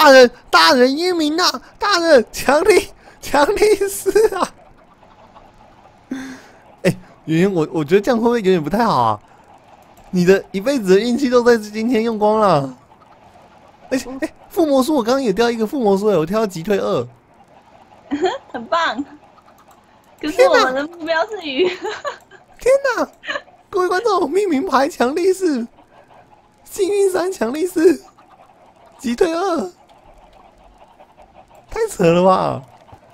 大人英明啊！大人强力士啊！哎，圆圆，我觉得这样会不会有点不太好啊？你的一辈子的运气都在今天用光了。而且，附魔书我刚刚也掉一个附魔书我跳到击退2， 很棒。可是我们的目标是鱼。 天哪！各位观众，命名牌强力士，幸运3强力士，击退2，太扯了吧！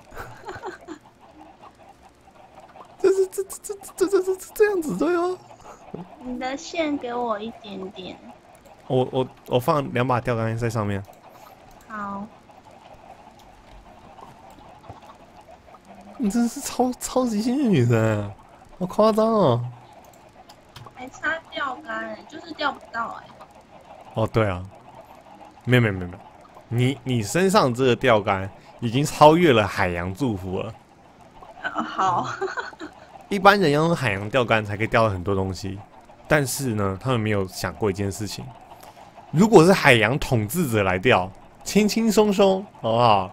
这样子对吗？ 你的线给我一点点。 我放2把钓竿在上面。 好。 你真是超级幸运女神，好夸张哦！ 还差钓竿就是钓不到哦，对啊，没有，你身上这个钓竿已经超越了海洋祝福了。 好。 一般人要用海洋钓竿才可以钓到很多东西，但是呢，他们没有想过一件事情：如果是海洋统治者来钓，轻轻松松，好不好？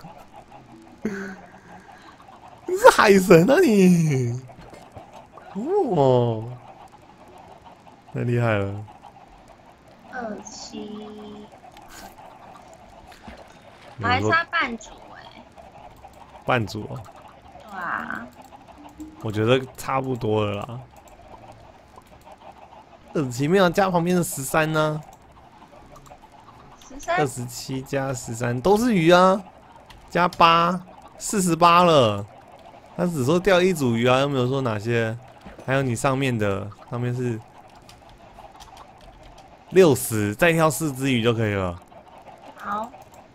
你是海神啊你！哦，太厉害了。 27，我还差半组半组哦。 对啊。 我觉得差不多了啦。27没有加旁边的13呢？27加13都是鱼啊，加8，48了。他只说钓一组鱼啊，又没有说哪些。还有你上面的，上面是60，再跳4只鱼就可以了。 好。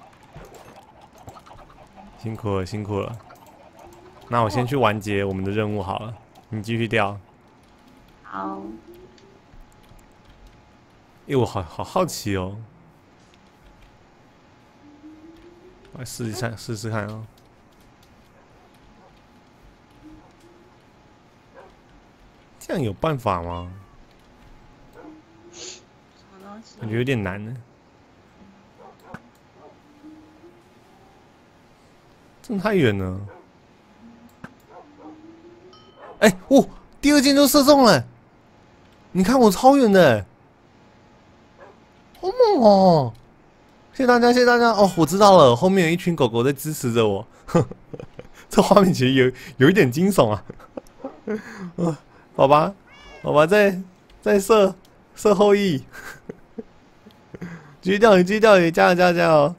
辛苦了，辛苦了。那我先去完结我们的任务好了，你继续钓。 好。 我好好奇哦，我来试试看啊。这样有办法吗？ 什么东西？ 感觉有点难呢。真的太远了。第2箭就射中了。你看我超远的，好猛哦！谢谢大家，谢谢大家哦！我知道了，后面有一群狗狗在支持着我。这画面其实有一点惊悚啊。好吧，再射后羿，继续钓鱼，继续钓鱼，加油！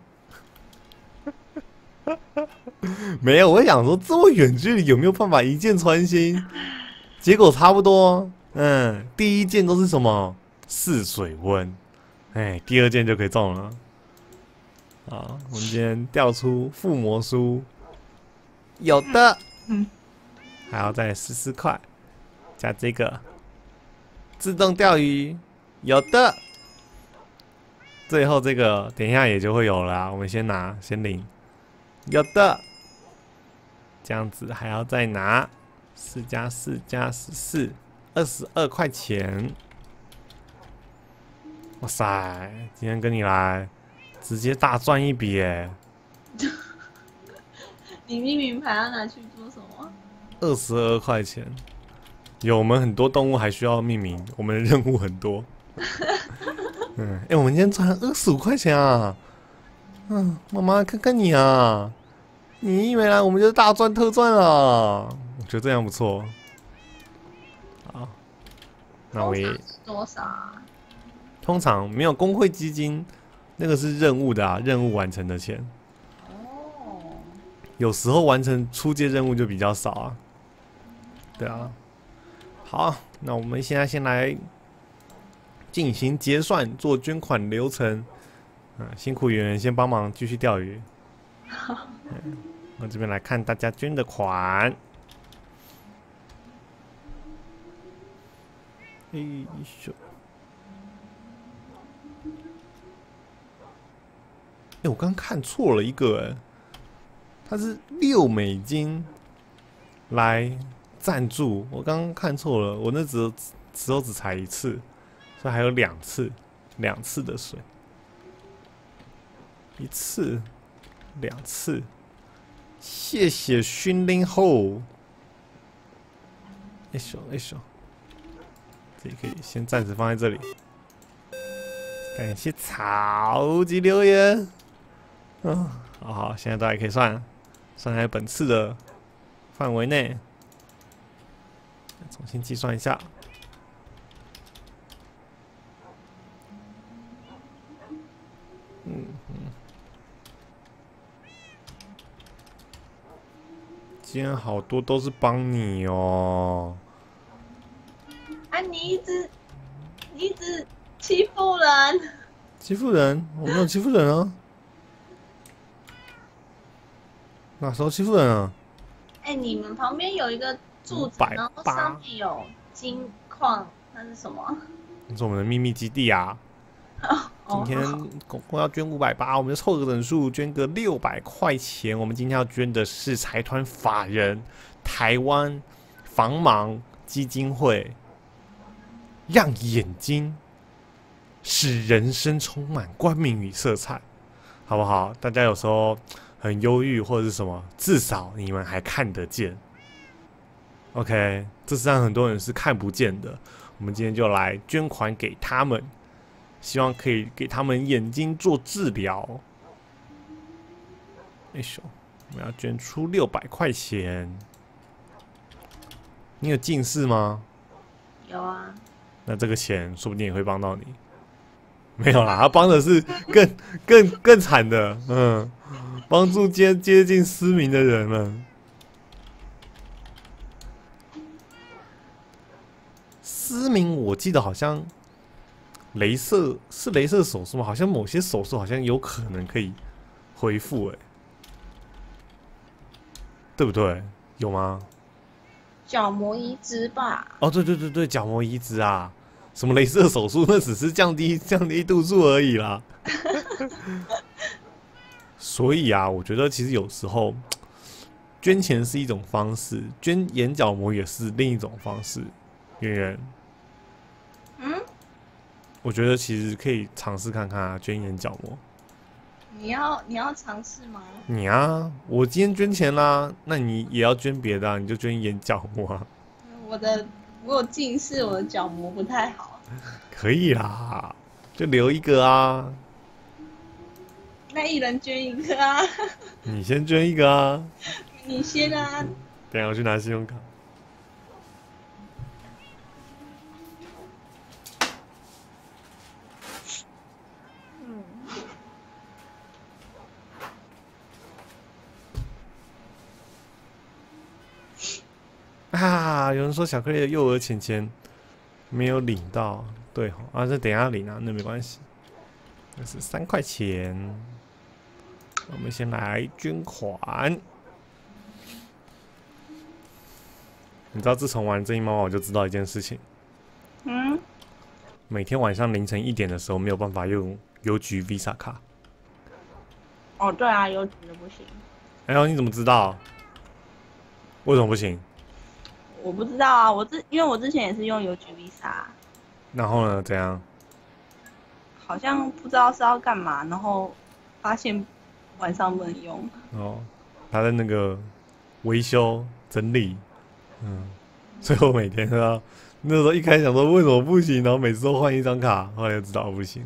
没有，我想说这么远距离有没有办法一箭穿心？结果差不多，第1箭都是什么试水温，第2箭就可以中了。好，我们今天调出附魔书，有的，还要再44块，加这个自动钓鱼，有的。最后这个等一下也就会有了啦，我们先拿先领，有的。这样子还要再拿4加4加14，22块钱。哇塞，今天跟你来，直接大赚一笔耶！ 你命名牌要拿去做什么 ？22块钱。有，我们很多动物还需要命名，我们的任务很多。我们今天赚了25块钱啊！妈妈看看你啊！你一没来，我们就大赚特赚了。我觉得这样不错。好，那我也多少啊？ 通常没有工会基金，那个是任务的啊，任务完成的钱。 哦。 有时候完成初阶任务就比较少啊。对啊。好，那我们现在先来进行结算，做捐款流程。辛苦圆圆先帮忙继续钓鱼。我这边来看大家捐的款。我刚看错了一个，它是6美金来赞助，我刚刚看错了，我那时候只采1次，所以还有2次的水。 1次、2次，谢谢熏灵后。一手，这里可以先暂时放在这里。感谢超级留言。好，现在大家可以算在本次的范围内。重新计算一下。今天好多都是帮你哦。 啊，你一直欺负人。 欺负人？我没有欺负人啊。哪时候欺负人啊？ 你们旁边有一个柱子，然后上面有金矿，那是什么？ 那是我们的秘密基地啊。今天总共要捐580，我们就凑个整数，捐个600块钱。我们今天要捐的是财团法人台湾防盲基金会，让眼睛使人生充满光明与色彩，好不好？大家有时候很忧郁或者是什么，至少你们还看得见。OK， 这世上很多人是看不见的，我们今天就来捐款给他们。希望可以给他们眼睛做治疗。我们要捐出600块钱。你有近视吗？ 有啊。 那这个钱说不定也会帮到你。没有啦，他帮的是更惨的，帮助接近失明的人们。失明，我记得好像。雷射手术吗？好像某些手术好像有可能可以恢复，对不对？有吗？ 角膜移植吧。 哦，对，角膜移植啊，什么雷射手术，那只是降低度数而已啦。所以啊，我觉得其实有时候捐钱是一种方式，捐眼角膜也是另一种方式。圆圆。我觉得其实可以尝试看看啊，捐眼角膜。 你要尝试吗？ 你啊，我今天捐钱啦，那你也要捐别的啊，你就捐眼角膜啊。 我有近视，我的角膜不太好。 可以啦，就留一个啊。 那一人捐一个啊。 你先捐一个啊。 你先啊。 等一下我去拿信用卡。有人说巧克力的幼儿钱没有领到，对吼啊，这等一下领啊，那没关系，那是3块钱。我们先来捐款。你知道，自从玩正义妈妈，我就知道一件事情。每天晚上凌晨1点的时候，没有办法用邮局 Visa 卡。 哦，对啊，邮局的不行。 哎呦，你怎么知道？为什么不行？ 我不知道啊，因为我之前也是用邮局 Visa。 然后呢？怎样？ 好像不知道是要干嘛，然后发现晚上不能用。 哦，他在那个维修整理，所以我每天都要。那时候一开始想说为什么不行，然后每次都换一张卡，后来就知道不行。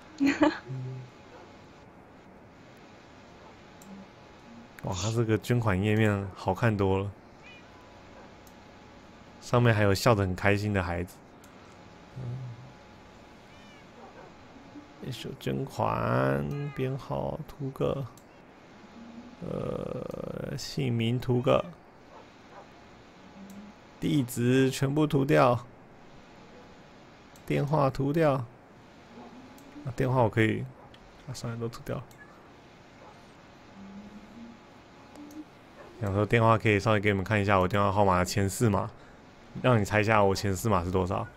哇，它这个捐款页面好看多了。上面还有笑得很开心的孩子。一手捐款编号涂个，姓名涂个，地址全部涂掉，电话涂掉。电话我可以，算了都涂掉。想说电话可以稍微给你们看一下我电话号码的前4码。让你猜一下我前4码是多少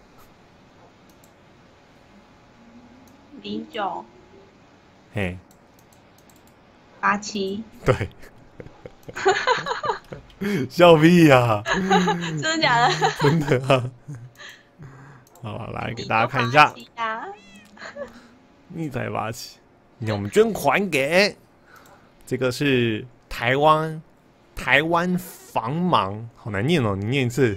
？09。 嘿。 87。 对。笑屁呀！ 真的假的？ 真的啊。好，来给大家看一下。 你才87。 那我们捐款给这个是台湾防盲，好难念哦，你念一次。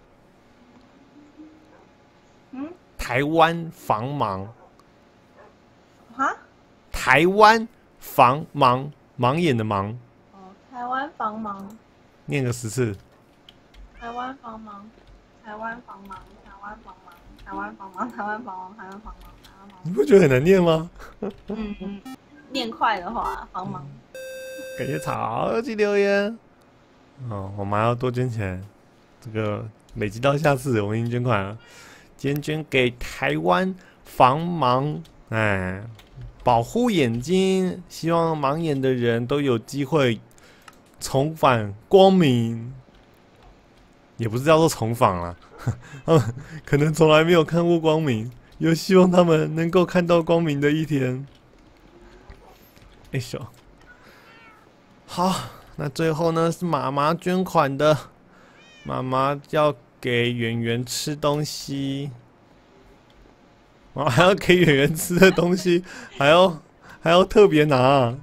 台湾防盲。 啊？ 台湾防盲，盲眼的盲。 哦，台湾防盲。 念个10次。 台湾防盲，台湾防盲，台湾防盲，台湾防盲，台湾防盲，台湾防盲，台湾防盲。 你不觉得很难念吗？ 念快的话，防盲。 感谢超级留言。哦，我们还要多捐钱，这个累积到下次我们已经捐款了。今天捐给台湾防盲，哎，保护眼睛，希望盲眼的人都有机会重返光明。也不是叫做重访啦，他们可能从来没有看过光明，有希望他们能够看到光明的一天。哎呦，好，那最后呢是妈妈捐款的，妈妈要给圆圆吃东西，妈妈还要给圆圆吃的东西，还要特别拿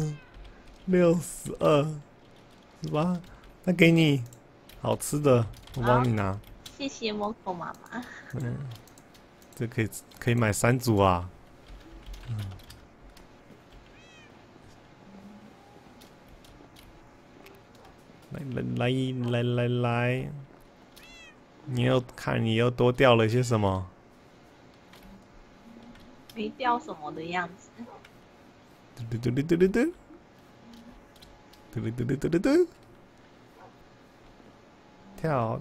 ，62，是吧？那给你。好吃的，我帮你拿。 谢谢猫口妈妈。 这可以买3组啊。来，你又看你又多掉了些什么？ 没掉什么的样子。 跳，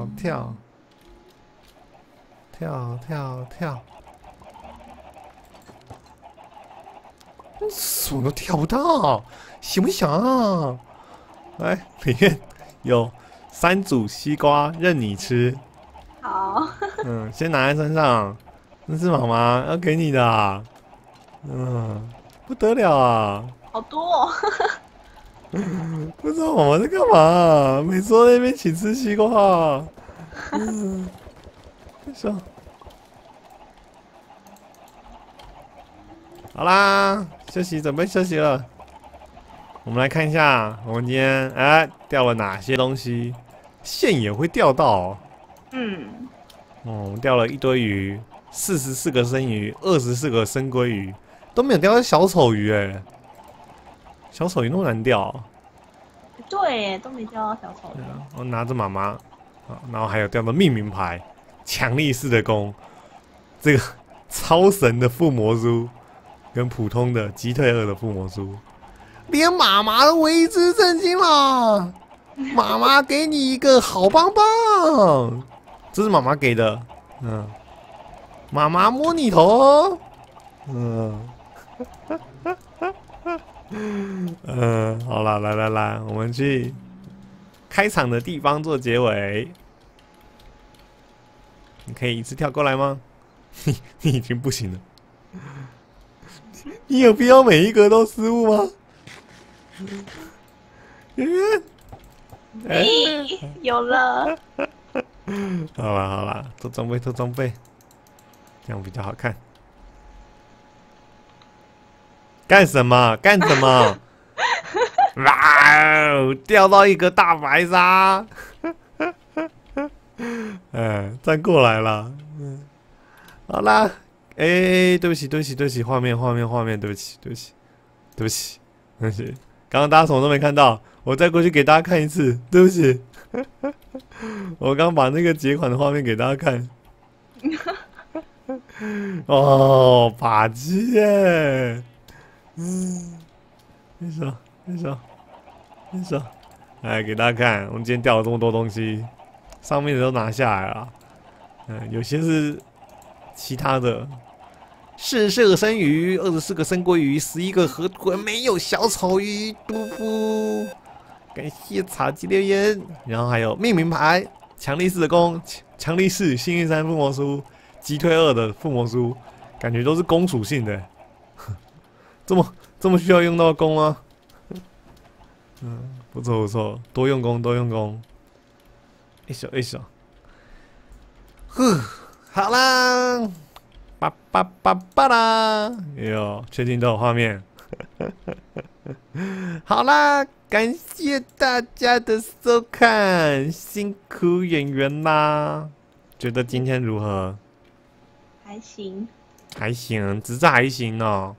什么都跳不到，行不行啊？来，里面有3组西瓜任你吃。 好。 先拿在身上，那是妈妈要给你的啊。不得了啊！ 好多哦。 不知道妈妈在干嘛，每次都在那边请吃西瓜。说，好啦，准备休息了。我们来看一下，我们今天掉了哪些东西，线也会掉到。我们掉了一堆鱼，44个生鱼，24个生鲑鱼，都没有掉到小丑鱼哎。小丑鱼那么难掉， 对，都没掉到小丑鱼。 我拿着妈妈，然后还有掉到命名牌，强力式的弓，这个超神的附魔书，跟普通的击退2的附魔书，连妈妈都为之震惊了。妈妈给你一个好棒棒，这是妈妈给的，妈妈摸你头，好了，来，我们去开场的地方做结尾。你可以一次跳过来吗？你已经不行了。你有必要每一格都失误吗？圆圆， 有了。 好了，做装备，这样比较好看。干什么？哇哦！掉到一个大白鲨，站过来了。好啦，对不起，画面，对不起。刚刚大家什么都没看到，我再过去给大家看一次，对不起。我刚把那个结款的画面给大家看。哦，把鸡耶！你说，给大家看，我们今天掉了这么多东西，上面的都拿下来了，有些是其他的，44个生鱼，24个生鲑鱼，11个河豚，没有小丑鱼，嘟嘟，感谢茶几留言，然后还有命名牌，强力式的弓，强力士幸运3附魔书，击退2的附魔书，感觉都是弓属性的，这么需要用到弓吗？不错，多用功。一手，好啦， 叭叭叭叭啦！哟，确定都有画面。好啦，感谢大家的收看，辛苦演员啦。觉得今天如何？ 还行， 还行，只是还行哦。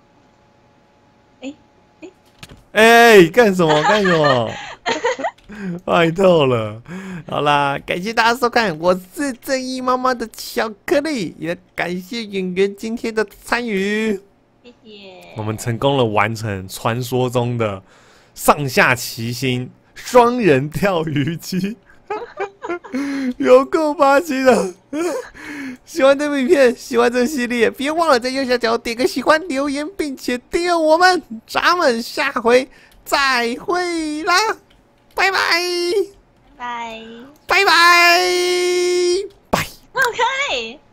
干什么？干什么？坏透了！好啦，感谢大家收看，我是正义妈妈的巧克力，也感谢演员今天的参与。 谢谢。 我们成功了完成传说中的上下齐心双人钓鱼机，有够霸气的！喜欢这部影片，喜欢这个系列，别忘了在右下角点个喜欢、留言，并且订阅我们。咱们下回再会啦，拜拜， 拜拜拜，拜。 OK。